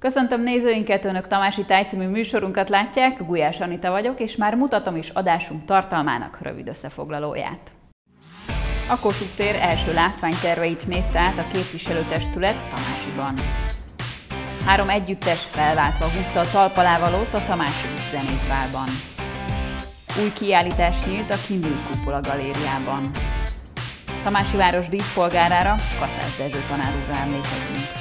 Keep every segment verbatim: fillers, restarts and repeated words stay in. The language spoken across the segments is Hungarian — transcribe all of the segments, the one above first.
Köszöntöm nézőinket, Önök Tamási Táj című műsorunkat látják, Gulyás Anita vagyok, és már mutatom is adásunk tartalmának rövid összefoglalóját. A Kossuth tér első látványterveit nézte át a képviselőtestület Tamásiban. Három együttes felváltva húzta a talpalávalót a Tamási zenészbálban. Új kiállítás nyílt a Kindl Kupola galériában. Tamási város díszpolgárára, Kaszás Dezső tanár úrra emlékezünk.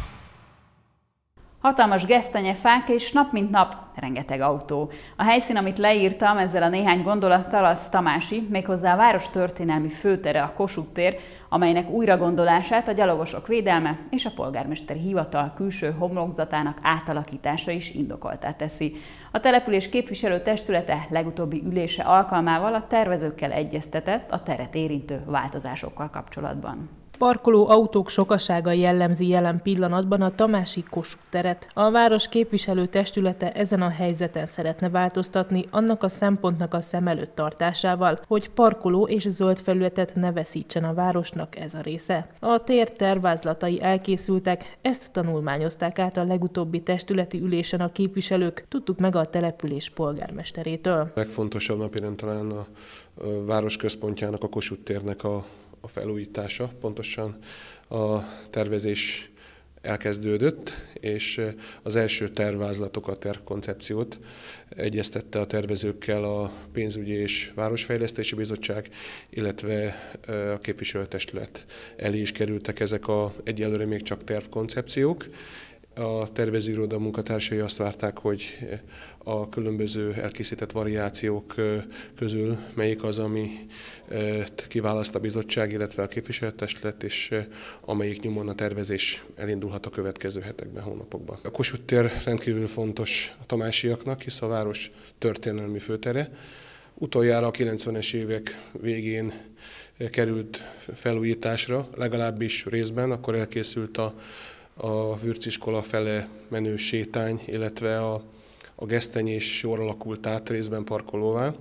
Hatalmas gesztenyefák és nap mint nap rengeteg autó. A helyszín, amit leírtam ezzel a néhány gondolattal, az Tamási, méghozzá a város történelmi főtere, a Kossuth tér, amelynek újragondolását a gyalogosok védelme és a polgármesteri hivatal külső homlokzatának átalakítása is indokolttá teszi. A település képviselőtestülete legutóbbi ülése alkalmával a tervezőkkel egyeztetett a teret érintő változásokkal kapcsolatban. Parkoló autók sokasága jellemzi jelen pillanatban a tamási Kossuth teret. A város képviselőtestülete ezen a helyzeten szeretne változtatni, annak a szempontnak a szem előtt tartásával, hogy parkoló és zöld felületet ne veszítsen a városnak ez a része. A tér tervázlatai elkészültek, ezt tanulmányozták át a legutóbbi testületi ülésen a képviselők, tudtuk meg a település polgármesterétől. A legfontosabb napirend talán a város központjának, a Kossuth térnek a a felújítása. Pontosan a tervezés elkezdődött, és az első tervvázlatokat, tervkoncepciót egyeztette a tervezőkkel a Pénzügyi és Városfejlesztési Bizottság, illetve a képviselőtestület elé is kerültek ezek a egyelőre még csak tervkoncepciók. A tervezőiroda munkatársai azt várták, hogy a különböző elkészített variációk közül melyik az, ami kiválaszt a bizottság, illetve a képviselőtestület, és amelyik nyomon a tervezés elindulhat a következő hetekben, hónapokban. A Kossuth tér rendkívül fontos a tamásiaknak, hisz a város történelmi főtere. Utoljára a kilencvenes évek végén került felújításra, legalábbis részben, akkor elkészült a a Vürciskola fele menő sétány, illetve a, a gesztenyés sor alakult át részben parkolóvá.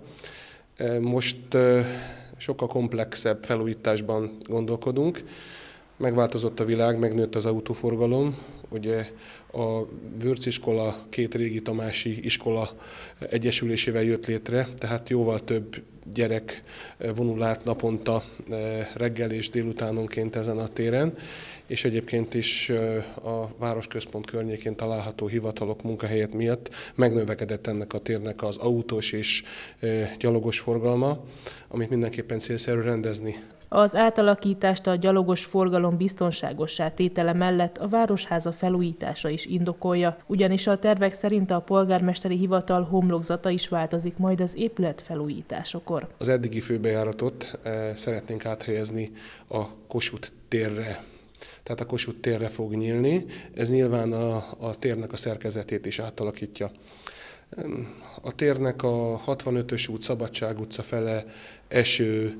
Most sokkal komplexebb felújításban gondolkodunk. Megváltozott a világ, megnőtt az autóforgalom. Ugye a Vürciskola két régi tamási iskola egyesülésével jött létre, tehát jóval több gyerek vonul át naponta reggel és délutánonként ezen a téren, és egyébként is a városközpont környékén található hivatalok munkahelyet miatt megnövekedett ennek a térnek az autós és gyalogos forgalma, amit mindenképpen célszerű rendezni. Az átalakítást a gyalogos forgalom biztonságossá tétele mellett a Városháza felújítása is indokolja, ugyanis a tervek szerint a polgármesteri hivatal homlokzata is változik majd az épület felújításakor. Az eddigi főbejáratot szeretnénk áthelyezni a Kossuth térre. Tehát a Kossuth térre fog nyílni, ez nyilván a, a térnek a szerkezetét is átalakítja. A térnek a hatvanötös út, Szabadság utca fele eső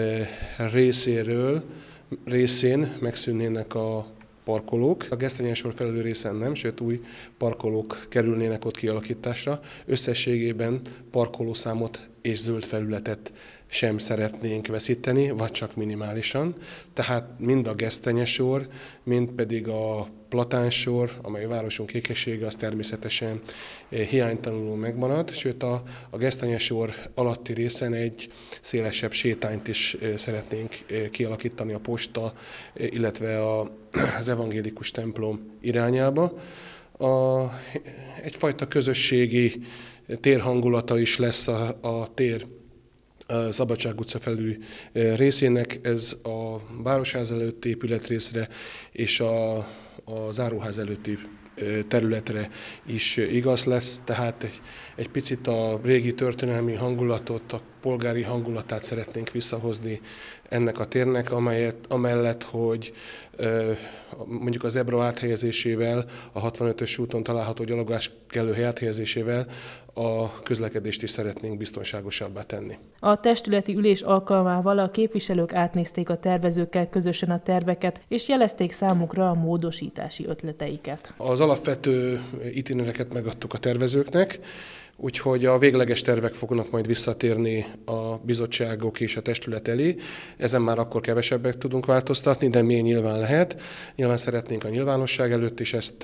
részéről, részén megszűnnének a parkolók. A gesztenyesor felelő részen nem, sőt új parkolók kerülnének ott kialakításra. Összességében parkolószámot és zöld felületet sem szeretnénk veszíteni, vagy csak minimálisan. Tehát mind a gesztenyesor, mind pedig a platánsor, amely városunk ékessége, az természetesen hiánytalanul megmarad, sőt a, a gesztenyesor alatti részen egy szélesebb sétányt is szeretnénk kialakítani a posta, illetve a, az evangélikus templom irányába. A, egyfajta közösségi térhangulata is lesz a, a tér a Szabadság utca felüli részének, ez a Városház előtti épületrészre és a, a Záróház előtti területre is igaz lesz, tehát egy, egy picit a régi történelmi hangulatot, a polgári hangulatát szeretnénk visszahozni ennek a térnek, amelyet, amellett, hogy mondjuk az Ebro áthelyezésével, a hatvanötös úton található gyalogás kellőhely áthelyezésével a közlekedést is szeretnénk biztonságosabbá tenni. A testületi ülés alkalmával a képviselők átnézték a tervezőkkel közösen a terveket, és jelezték számukra a módosítási ötleteiket. Az alapvető itinereket megadtuk a tervezőknek. úgyhogy a végleges tervek fognak majd visszatérni a bizottságok és a testület elé. Ezen már akkor kevesebbet tudunk változtatni, de még nyilván lehet. Nyilván szeretnénk a nyilvánosság előtt is ezt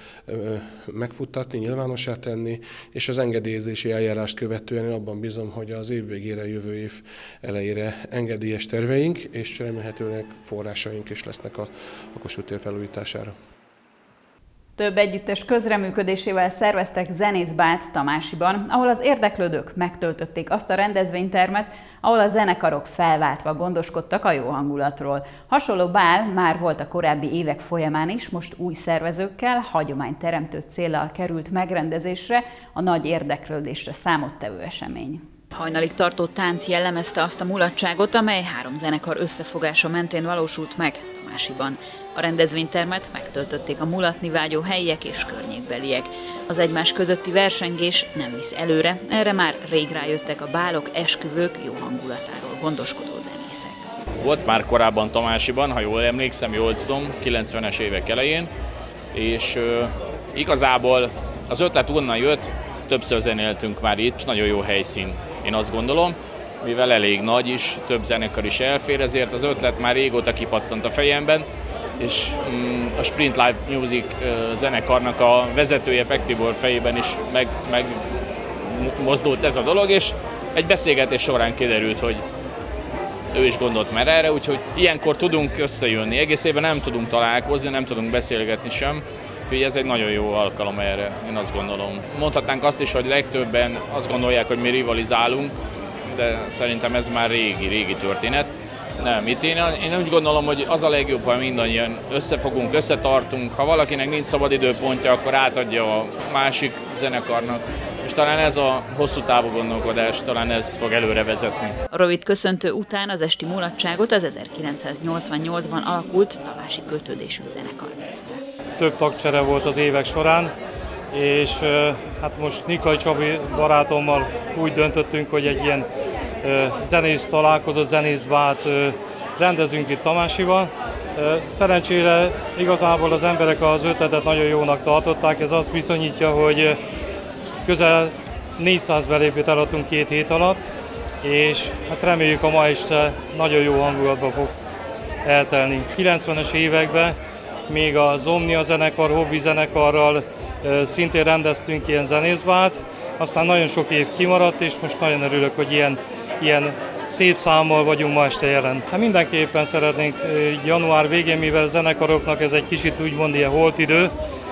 megfuttatni, nyilvánossá tenni, és az engedélyezési eljárást követően én abban bízom, hogy az év végére, jövő év elejére engedélyes terveink, és remélhetőleg forrásaink is lesznek a, a Kossuth tér felújítására. Több együttes közreműködésével szerveztek zenészbált Tamásiban, ahol az érdeklődők megtöltötték azt a rendezvénytermet, ahol a zenekarok felváltva gondoskodtak a jó hangulatról. Hasonló bál már volt a korábbi évek folyamán is, most új szervezőkkel, hagyományteremtő céllal került megrendezésre, a nagy érdeklődésre számottevő esemény. Hajnalig tartó tánc jellemezte azt a mulatságot, amely három zenekar összefogása mentén valósult meg Tamásiban. A rendezvénytermet megtöltötték a mulatni vágyó helyiek és környékbeliek. Az egymás közötti versengés nem visz előre, erre már rég rájöttek a bálok, esküvők jó hangulatáról gondoskodó zenészek. Volt már korábban Tamásiban, ha jól emlékszem, jól tudom, kilencvenes évek elején, és uh, igazából az ötlet onnan jött, többször zenéltünk már itt, nagyon jó helyszín, én azt gondolom, mivel elég nagy is, több zenekar is elfér, ezért az ötlet már régóta kipattant a fejemben, és mm, a Sprint Live Music uh, zenekarnak a vezetője Pek Tibor fejében is meg, meg mozdult ez a dolog, és egy beszélgetés során kiderült, hogy ő is gondolt már erre, úgyhogy ilyenkor tudunk összejönni. Egész évben nem tudunk találkozni, nem tudunk beszélgetni sem, úgyhogy ez egy nagyon jó alkalom erre, én azt gondolom. Mondhatnánk azt is, hogy legtöbben azt gondolják, hogy mi rivalizálunk, de szerintem ez már régi, régi történet. Nem, itt én, én úgy gondolom, hogy az a legjobb, ha mindannyian összefogunk, összetartunk. Ha valakinek nincs szabad időpontja, akkor átadja a másik zenekarnak. És talán ez a hosszú távú gondolkodás, talán ez fog előre vezetni. A rövid köszöntő után az esti mulatságot az ezerkilencszáznyolcvannyolcban alakult tamási kötődésű zenekar nézte. Több tagcsere volt az évek során, és hát most Nikai Csabi barátommal úgy döntöttünk, hogy egy ilyen zenész találkozó, zenészbált rendezünk itt Tamásiban. Szerencsére igazából az emberek az ötletet nagyon jónak tartották, ez azt bizonyítja, hogy közel négyszáz belépőt eladtunk két hét alatt, és hát reméljük a ma este nagyon jó hangulatba fog eltelni. kilencvenes években még a Zomnia zenekar, hobbi zenekarral szintén rendeztünk ilyen zenészbált, aztán nagyon sok év kimaradt, és most nagyon örülök, hogy ilyen, ilyen szép számmal vagyunk ma este jelen. Hát mindenképpen szeretnénk január végén, mivel a zenekaroknak ez egy kicsit úgymond ilyen holtidő,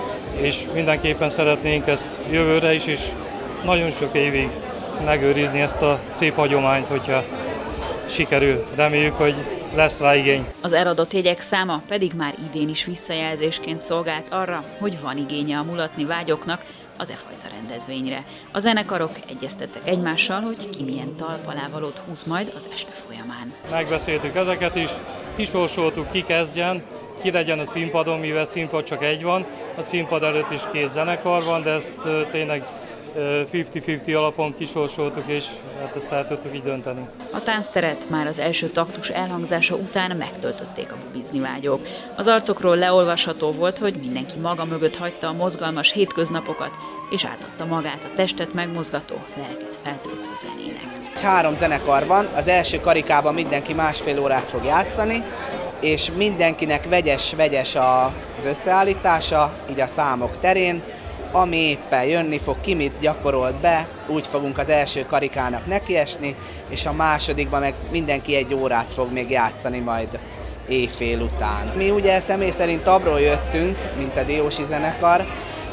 és mindenképpen szeretnénk ezt jövőre is, és nagyon sok évig megőrizni ezt a szép hagyományt, hogyha sikerül. Reméljük, hogy lesz rá igény. Az eladott jegyek száma pedig már idén is visszajelzésként szolgált arra, hogy van igénye a mulatni vágyoknak az e fajta rendezvényre. A zenekarok egyeztettek egymással, hogy ki milyen talpalávalót húz majd az este folyamán. Megbeszéltük ezeket is, kisorsoltuk, ki kezdjen, ki legyen a színpadon, mivel színpad csak egy van, a színpad előtt is két zenekar van, de ezt tényleg ötven-ötven alapon kisorsoltuk, és hát ezt el tudtuk így dönteni. A táncteret már az első taktus elhangzása után megtöltötték a bubizni vágyók. Az arcokról leolvasható volt, hogy mindenki maga mögött hagyta a mozgalmas hétköznapokat, és átadta magát a testet megmozgató, lelket feltöltő zenének. Három zenekar van, az első karikában mindenki másfél órát fog játszani, és mindenkinek vegyes-vegyes az összeállítása, így a számok terén, ami éppen jönni fog, ki mit gyakorolt be, úgy fogunk az első karikának nekiesni, és a másodikban meg mindenki egy órát fog még játszani majd éjfél után. Mi ugye személy szerint Tabról jöttünk, mint a Diósi zenekar,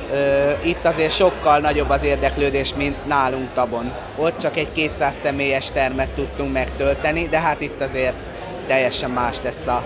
itt azért sokkal nagyobb az érdeklődés, mint nálunk Tabon. Ott csak egy kétszáz személyes termet tudtunk megtölteni, de hát itt azért teljesen más lesz a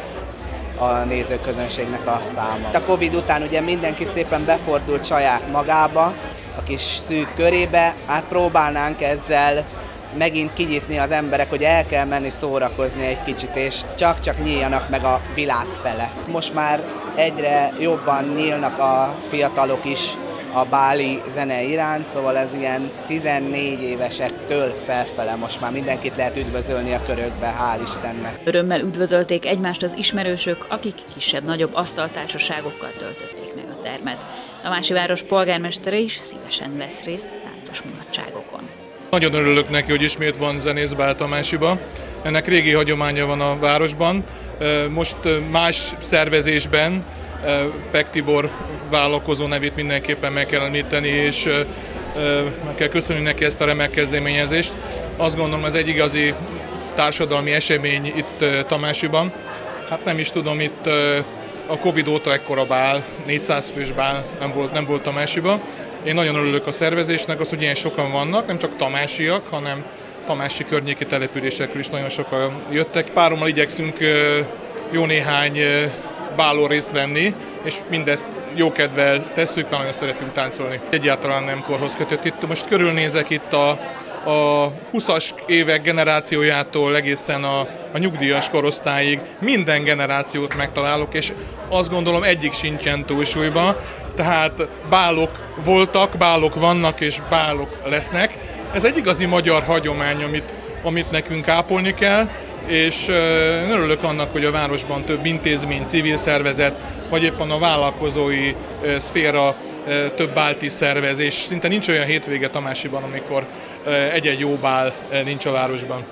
a nézőközönségnek a száma. A Covid után ugye mindenki szépen befordult saját magába, a kis szűk körébe, hát próbálnánk ezzel megint kinyitni az emberek, hogy el kell menni szórakozni egy kicsit, és csak-csak nyíljanak meg a világ fele. Most már egyre jobban nyílnak a fiatalok is a báli zene iránt, szóval ez ilyen tizennégy évesektől felfele most már mindenkit lehet üdvözölni a körökbe, hál' Istennek. Örömmel üdvözölték egymást az ismerősök, akik kisebb-nagyobb asztaltársaságokkal töltötték meg a termet. Tamási város polgármestere is szívesen vesz részt táncos mulatságokon. Nagyon örülök neki, hogy ismét van zenészbál Tamásiba. Ennek régi hagyománya van a városban. Most más szervezésben Pek Tibor vállalkozó nevét mindenképpen meg kell említeni, és meg kell köszönni neki ezt a remek kezdeményezést. Azt gondolom, ez egy igazi társadalmi esemény itt Tamásiban. Hát nem is tudom, itt a Covid óta ekkora bál, négyszáz fős bál nem volt, nem volt Tamásiban. Én nagyon örülök a szervezésnek, az, hogy ilyen sokan vannak, nem csak tamásiak, hanem tamási környéki településekről is nagyon sokan jöttek. Párommal igyekszünk jó néhány bálon részt venni, és mindezt jókedvel tesszük, mert nagyon szeretünk táncolni. Egyáltalán nem korhoz kötött. Itt most körülnézek itt a, a huszas évek generációjától egészen a, a nyugdíjas korosztályig minden generációt megtalálok, és azt gondolom egyik sincsen túlsúlyban. Tehát bálok voltak, bálok vannak és bálok lesznek. Ez egy igazi magyar hagyomány, amit, amit nekünk ápolni kell, és örülök annak, hogy a városban több intézmény, civil szervezet, vagy éppen a vállalkozói szféra több bált is szervez, és szinte nincs olyan hétvége Tamásiban, amikor egy-egy jó bál nincs a városban.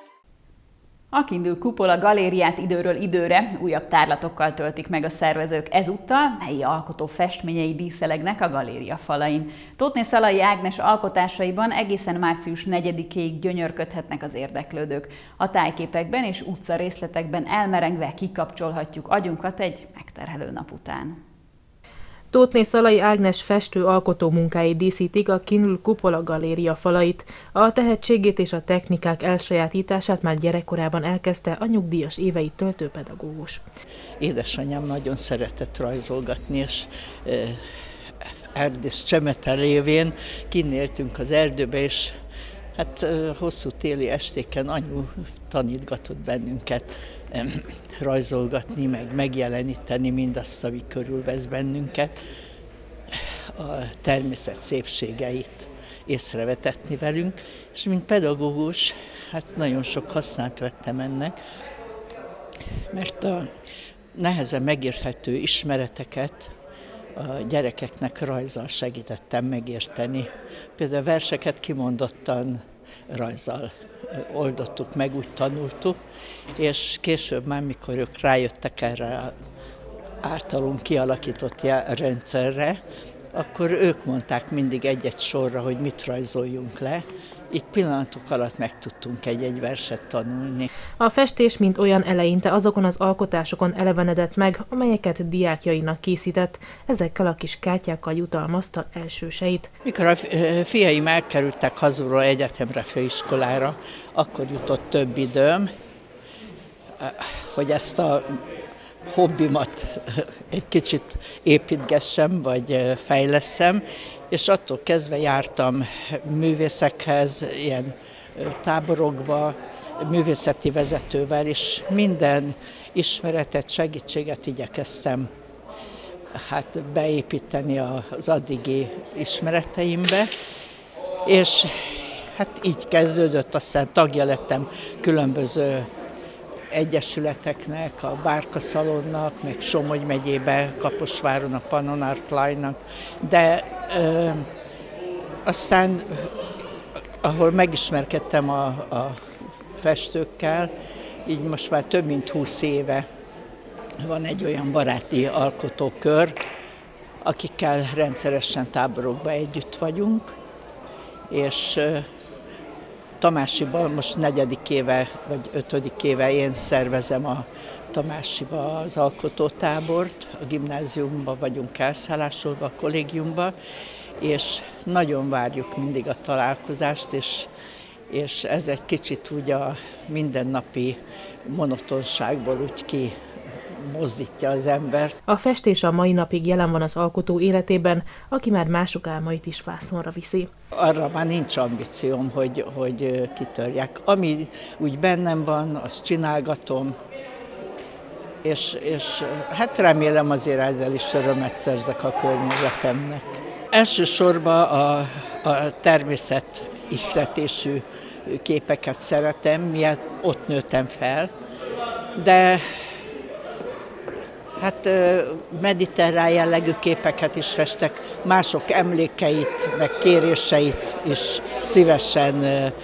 A Kindl Kupola galériát időről időre újabb tárlatokkal töltik meg a szervezők. Ezúttal helyi alkotó festményei díszelegnek a galéria falain. Tótné Szalai Ágnes alkotásaiban egészen március negyedikéig gyönyörködhetnek az érdeklődők. A tájképekben és utca részletekben elmerengve kikapcsolhatjuk agyunkat egy megterhelő nap után. Tótné Szalai Ágnes festő alkotó munkái díszítik a Kindl Kupola galéria falait. A tehetségét és a technikák elsajátítását már gyerekkorában elkezdte a nyugdíjas éveit töltő pedagógus. Édesanyám nagyon szeretett rajzolgatni, és e, Erdész Csemete révén kinéltünk az erdőbe, és hát e, hosszú téli estéken anyu tanítgatott bennünket rajzolgatni, meg megjeleníteni mindazt, ami körülvesz bennünket, a természet szépségeit észrevetetni velünk, és mint pedagógus, hát nagyon sok hasznát vettem ennek, mert a nehezen megérthető ismereteket a gyerekeknek rajzzal segítettem megérteni. Például verseket kimondottan rajzzal oldottuk meg, úgy tanultuk, és később már, mikor ők rájöttek erre általunk kialakított rendszerre, akkor ők mondták mindig egy-egy sorra, hogy mit rajzoljunk le. Így pillanatok alatt meg tudtunk egy-egy verset tanulni. A festés mint olyan eleinte azokon az alkotásokon elevenedett meg, amelyeket diákjainak készített, ezekkel a kis kártyákkal jutalmazta elsőseit. Mikor a fiaim elkerültek hazulról egyetemre, főiskolára, akkor jutott több időm, hogy ezt a hobbimat egy kicsit építgessem, vagy fejlesszem, és attól kezdve jártam művészekhez, ilyen táborokba, művészeti vezetővel, és minden ismeretet, segítséget igyekeztem hát beépíteni az addigi ismereteimbe, és hát így kezdődött, aztán tagja lettem különböző egyesületeknek, a Bárka Szalonnak, meg Somogy megyébe, Kaposváron a Pannon Art Line-nak, de ö, aztán, ahol megismerkedtem a, a festőkkel, így most már több mint húsz éve van egy olyan baráti alkotókör, akikkel rendszeresen táborokban együtt vagyunk, és ö, Tamásiban most negyedik éve, vagy ötödik éve én szervezem a Tamásiba az alkotótábort, a gimnáziumban vagyunk elszállásolva, a kollégiumban, és nagyon várjuk mindig a találkozást, és, és ez egy kicsit úgy a mindennapi monotonságból úgy ki mozdítja az embert. A festés a mai napig jelen van az alkotó életében, aki már mások álmait is vászonra viszi. Arra már nincs ambícióm, hogy, hogy kitörjek. Ami úgy bennem van, azt csinálgatom, és, és hát remélem azért ezzel is örömet szerzek a környezetemnek. Elsősorban a, a természet ihletésű képeket szeretem, miatt ott nőttem fel, de Hát mediterrán jellegű képeket is festek, mások emlékeit, meg kéréseit is szívesen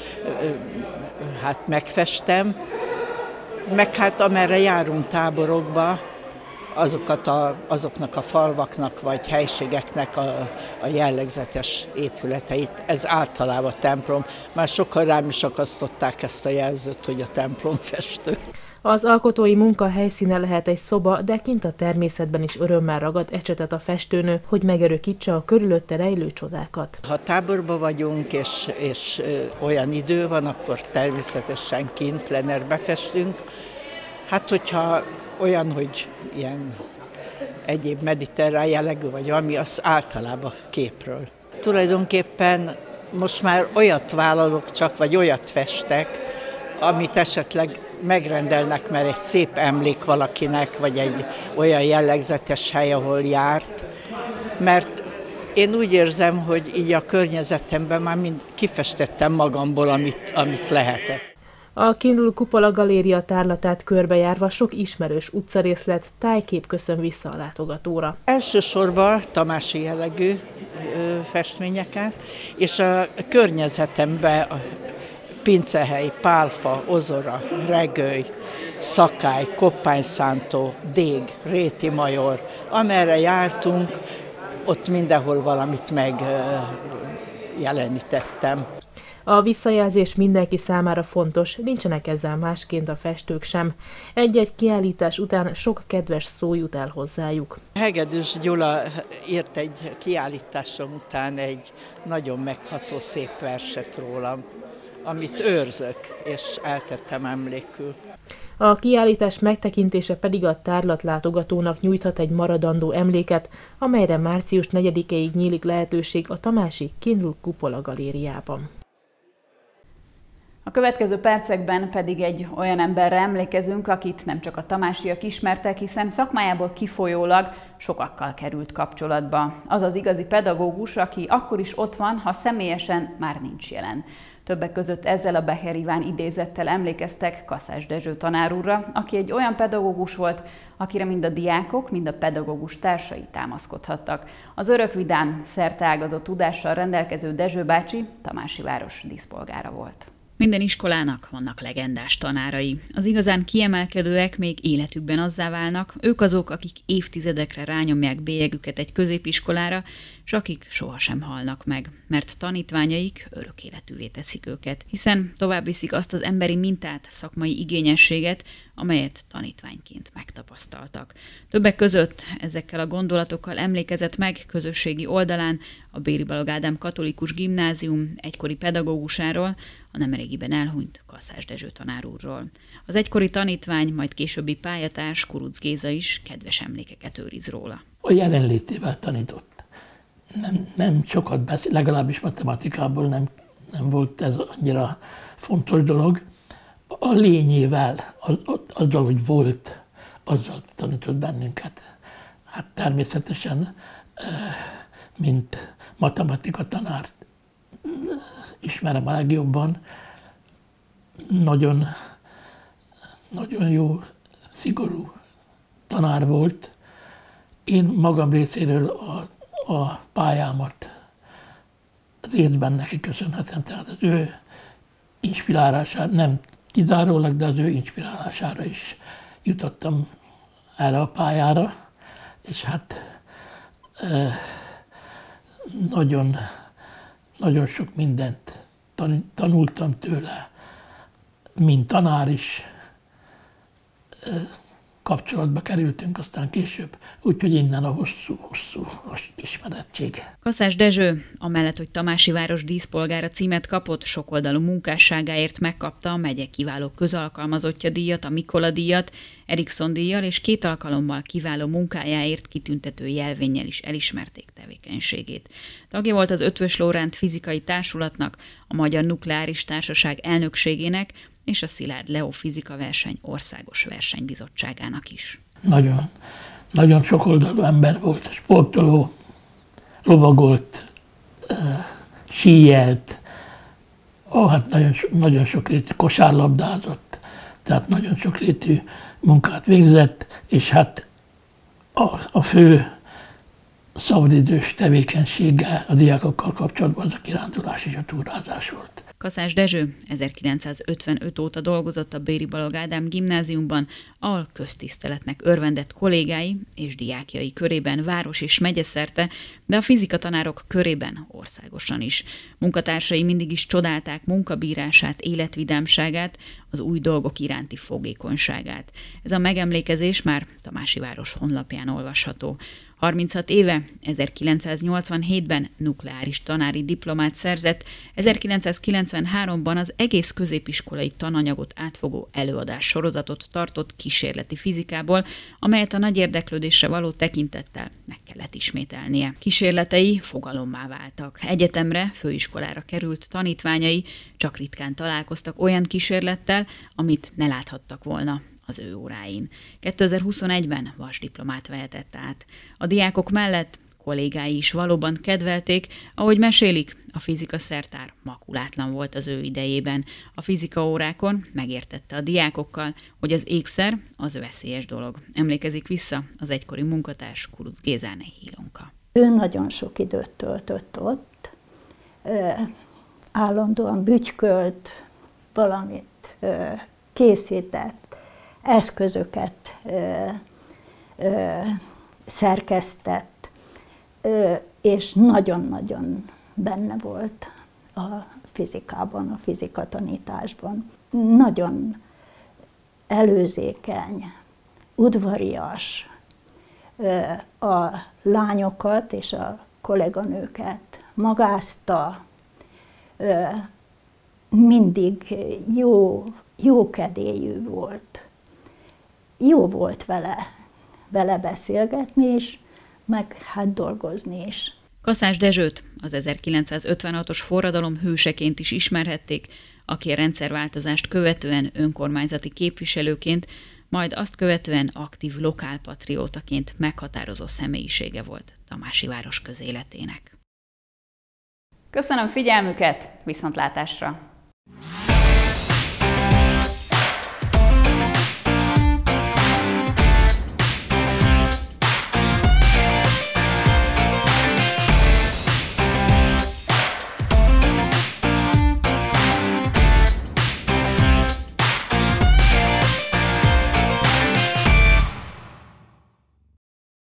hát megfestem. Meg hát amerre járunk táborokba, azokat a, azoknak a falvaknak vagy helységeknek a, a jellegzetes épületeit. Ez általában a templom. Már sokan rám is akasztották ezt a jelzőt, hogy a templomfestő. Az alkotói munka helyszíne lehet egy szoba, de kint a természetben is örömmel ragad ecsetet a festőnő, hogy megörökítse a körülötte rejlő csodákat. Ha táborban vagyunk, és, és olyan idő van, akkor természetesen kint plenerbe festünk. Hát, hogyha olyan, hogy ilyen egyéb mediterrán jellegű, vagy valami, az általában képről. Tulajdonképpen most már olyat vállalok csak, vagy olyat festek, amit esetleg megrendelnek, mert egy szép emlék valakinek, vagy egy olyan jellegzetes hely, ahol járt. Mert én úgy érzem, hogy így a környezetemben már mind kifestettem magamból, amit, amit lehetett. A Kindl Kupola Galéria tárlatát körbejárva sok ismerős utcarészlet, tájkép köszön vissza a látogatóra. Elsősorban tamási jellegű ö, festményeket, és a környezetemben a Pincehely, Pálfa, Ozora, Regőly, Szakály, Koppányszántó, Dég, Réti Major, amerre jártunk, ott mindenhol valamit megjelenítettem. A visszajelzés mindenki számára fontos, nincsenek ezzel másként a festők sem. Egy-egy kiállítás után sok kedves szó jut el hozzájuk. Hegedűs Gyula írt egy kiállításom után egy nagyon megható szép verset rólam, amit őrzök, és eltettem emlékül. A kiállítás megtekintése pedig a tárlatlátogatónak nyújthat egy maradandó emléket, amelyre március negyedikéig nyílik lehetőség a tamási Kindl Kupola Galériában. A következő percekben pedig egy olyan emberre emlékezünk, akit nem csak a tamásiak ismertek, hiszen szakmájából kifolyólag sokakkal került kapcsolatba. Az az igazi pedagógus, aki akkor is ott van, ha személyesen már nincs jelen. Többek között ezzel a Becher Iván idézettel emlékeztek Kaszás Dezső tanár úrra, aki egy olyan pedagógus volt, akire mind a diákok, mind a pedagógus társai támaszkodhattak. Az örökvidám, szerteágazó tudással rendelkező Dezső bácsi Tamásiváros díszpolgára volt. Minden iskolának vannak legendás tanárai. Az igazán kiemelkedőek még életükben azzá válnak, ők azok, akik évtizedekre rányomják bélyegüket egy középiskolára, s akik sohasem halnak meg, mert tanítványaik örök életűvé teszik őket, hiszen tovább viszik azt az emberi mintát, szakmai igényességet, amelyet tanítványként megtapasztaltak. Többek között ezekkel a gondolatokkal emlékezett meg közösségi oldalán a Béri Balogh Ádám Katolikus Gimnázium egykori pedagógusáról, a nemrégiben elhunyt Kaszás Dezső tanár úrról. Az egykori tanítvány, majd későbbi pályatárs Kurucz Géza is kedves emlékeket őriz róla. A jelenlétével tanított. Nem, nem sokat beszél, legalábbis matematikából nem, nem volt ez annyira fontos dolog. A lényével, az, azzal, hogy volt, azzal tanított bennünket. Hát természetesen, mint matematika tanárt ismerem a legjobban, nagyon, nagyon jó, szigorú tanár volt. Én magam részéről a, a pályámat részben neki köszönhetem, tehát az ő inspirálására, nem kizárólag, de az ő inspirálására is jutottam erre a pályára, és hát nagyon, nagyon sok mindent tanultam tőle, mint tanár is kapcsolatba kerültünk aztán később, úgyhogy innen a hosszú-hosszú ismerettség. Kaszás Dezső, amellett, hogy Tamásiváros díszpolgára címet kapott, sokoldalú munkásságáért megkapta a megye kiváló közalkalmazottja díjat, a Mikola díjat, Erikson díjjal, és két alkalommal kiváló munkájáért kitüntető jelvénnyel is elismerték tevékenységét. Tagja volt az Ötvös Lóránt Fizikai Társulatnak, a Magyar Nukleáris Társaság elnökségének, és a Szilárd Leó fizika verseny országos versenybizottságának is. Nagyon, nagyon sokoldalú ember volt, sportoló, lovagolt, síjelt, ó, hát nagyon, nagyon sokrétű kosárlabdázott, tehát nagyon sokrétű munkát végzett, és hát A, a fő szabadidős tevékenysége a diákokkal kapcsolatban az a kirándulás és a túrázás volt. Kaszás Dezső ezerkilencszázötvenöt óta dolgozott a Béri Balogh Ádám gimnáziumban, ahol köztiszteletnek örvendett kollégái és diákjai körében város és megyeszerte, de a fizikatanárok körében országosan is. Munkatársai mindig is csodálták munkabírását, életvidámságát, az új dolgok iránti fogékonyságát. Ez a megemlékezés már Tamásiváros honlapján olvasható. harminchat éve, ezerkilencszáznyolcvanhétben nukleáris tanári diplomát szerzett, ezerkilencszázkilencvenháromban az egész középiskolai tananyagot átfogó előadás sorozatot tartott kísérleti fizikából, amelyet a nagy érdeklődésre való tekintettel meg kellett ismételnie. Kísérletei fogalommá váltak. Egyetemre, főiskolára került tanítványai csak ritkán találkoztak olyan kísérlettel, amit ne láthattak volna az ő óráin. kétezer-huszonegyben vasdiplomát vehetett át. A diákok mellett kollégái is valóban kedvelték, ahogy mesélik, a fizika szertár makulátlan volt az ő idejében. A fizika órákon megértette a diákokkal, hogy az ékszer az veszélyes dolog. Emlékezik vissza az egykori munkatárs Kuruc Gézáné Ilonka. Ő nagyon sok időt töltött ott, állandóan bütykölt, valamit készített, eszközöket ö, ö, szerkesztett, ö, és nagyon-nagyon benne volt a fizikában, a fizikatanításban. Nagyon előzékeny, udvarias, ö, a lányokat és a kolléganőket magázta, ö, mindig jó, jókedélyű volt. Jó volt vele, vele beszélgetni is, meg hát dolgozni is. Kaszás Dezsőt az ezerkilencszázötvenhatos forradalom hőseként is ismerhették, aki a rendszerváltozást követően önkormányzati képviselőként, majd azt követően aktív lokálpatriótaként meghatározó személyisége volt Tamásiváros közéletének. Köszönöm figyelmüket, viszontlátásra!